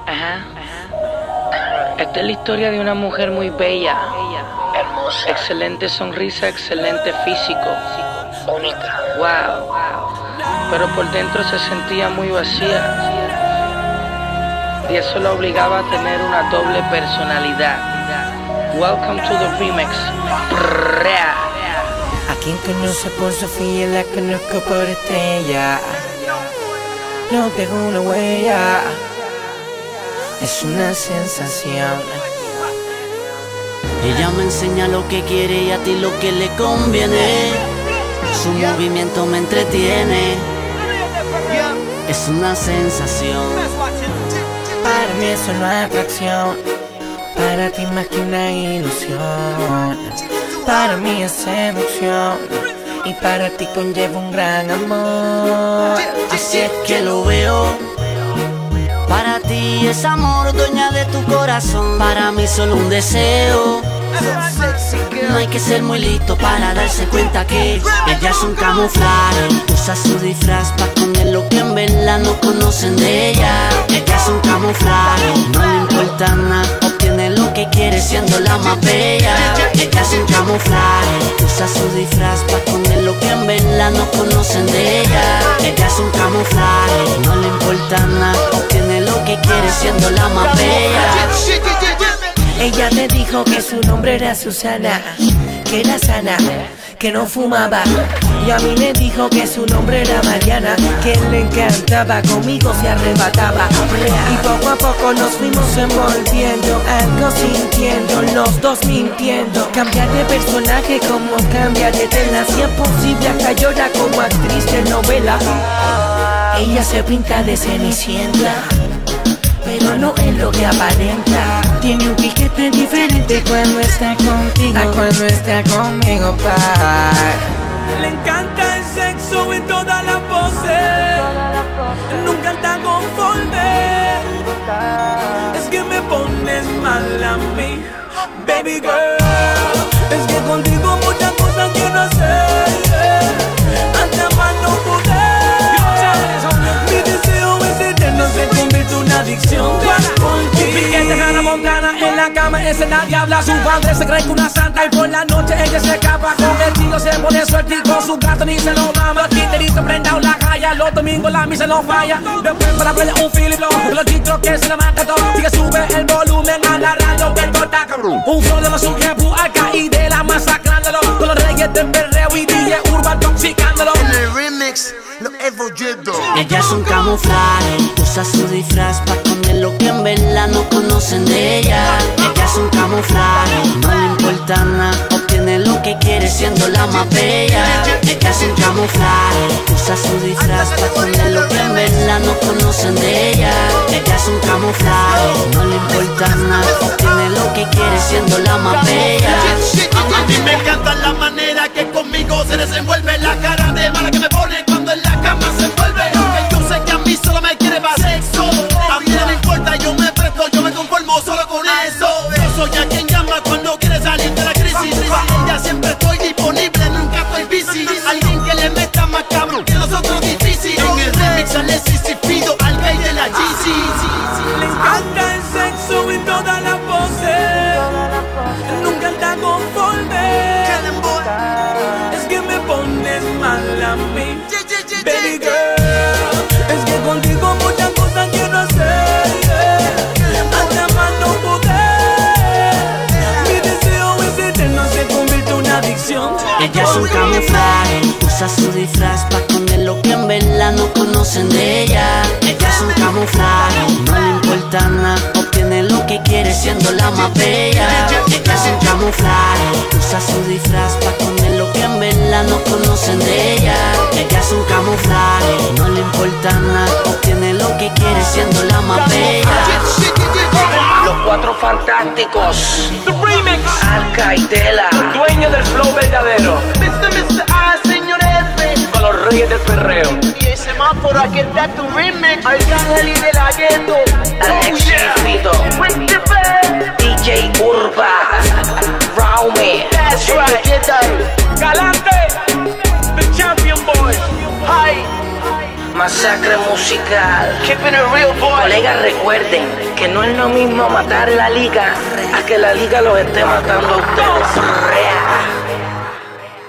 Esta es la historia de una mujer muy bella, hermosa, excelente sonrisa, excelente físico, única, wow, pero por dentro se sentía muy vacía y eso la obligaba a tener una doble personalidad. Welcome to the remix. A quien conoce por Sofía, la conozco por Estrella. No dejo una huella, es una sensación. Ella me enseña lo que quiere y a ti lo que le conviene. Su movimiento me entretiene, es una sensación. Para mí es una atracción, para ti más que una ilusión. Para mí es seducción y para ti conlleva un gran amor. Así es que lo veo. Para ti es amor, dueña de tu corazón. Para mí solo un deseo. No hay que ser muy listo para darse cuenta que ella es un camuflaje. Usa su disfraz para esconder lo que en verdad no conocen de ella. Ella es un camuflaje, no le importa nada, obtiene lo que quiere siendo la más bella. Ella es un camuflaje, usa su disfraz para esconder lo que en verdad no conocen de ella. Ella es un camuflaje, no le importa nada, obtiene lo que quiere siendo la más bella. Ella te dijo que su nombre era Susana, que era sana, que no fumaba. Y a mí me dijo que su nombre era Mariana, que le encantaba, conmigo se arrebataba. Y poco a poco nos fuimos envolviendo, algo sintiendo, los dos mintiendo. Cambiar de personaje como cambia de tela, si es posible hasta llora como actriz de novela. Ella se pinta de cenicienta, pero no es lo que aparenta. Tiene un piquete diferente cuando está contigo a cuando está conmigo, pa. Le encanta el sexo en todas las poses, nunca está conforme. Es que me pones mal a mí, baby girl. Es que contigo muchas cosas quiero hacer, hasta más no poder. Mi deseo es eterno, se convierte en una adicción. Piquete Hannah Montana en la cama, ese nadie habla. Su padre se cree que una santa y por la noche ella se escapa. Con el tío se pone suerte y con su gato ni se lo mama. Titerito prendado la calle, los domingos la misa no falla. Después para verle un Philip Lowe, los chicos que se le mata todo. Sigue sube el volumen a la radio que corta cabrón. Un flow de más un jefu acá y de la masacrándolo. Con los reyes del perreo y DJ Urban toxicándolo. En el remix lo he voyado. Ella es un camuflaje, usa su disfraz para esconder lo que en verdad no conocen de ella. Ella es un camuflaje, no le importa nada, obtiene lo que quiere siendo la más bella. Ella es un camuflaje, usa su disfraz para esconder lo que en verdad no conocen de ella. Ella es un camuflaje, no le importa nada, obtiene lo que quiere siendo la más bella. A mí me encanta la manera que conmigo se desenvuelve, la cara de mala que me pone cuando en la cama se envuelve. Aunque yo sé que a mí solo me quiere más sexo, a mí no me importa, yo me presto, yo me conformo solo con eso. Yo soy a quien llama cuando quiere salir de la crisis. Ella siempre estoy disponible, nunca estoy busy. Alguien que le meta más cabrón que nosotros difícil. En el remix sale Sisi Fido, al gay de la GC. Le encanta el sexo en todas las poses, nunca está conforme. Es que me pones mal a mí, baby girl. Es que contigo muchas cosas quiero hacer, hasta más no poder. Mi deseo es eterno, se convierte en una adicción. Ella es un camuflaje, usa su disfraz para esconder lo que en verdad no conocen de ella. Ella es un camuflaje, no le importa nada, obtiene lo que quiere siendo la más bella. Ella es un camuflaje, usa su disfraz para esconder lo que en verdad no conocen de ella. Ella es un camuflaje, no le importa nada, obtiene lo que quiere siendo la más bella. Los Cuatro Fantásticos, The Remix, Alcaidela, dueño del flow verdadero. Mr. A, señor F, con los reyes del perreo. Y el semáforo, aquí está tu remix. Arcángel y de la gueto. Alex Fido, DJ Urban, Raume, That's right. Galante, the champion boy. Hi. masacre musical. Keeping it real, boy. Colegas, recuerden que no es lo mismo matar la liga a que la liga los esté matando a ustedes.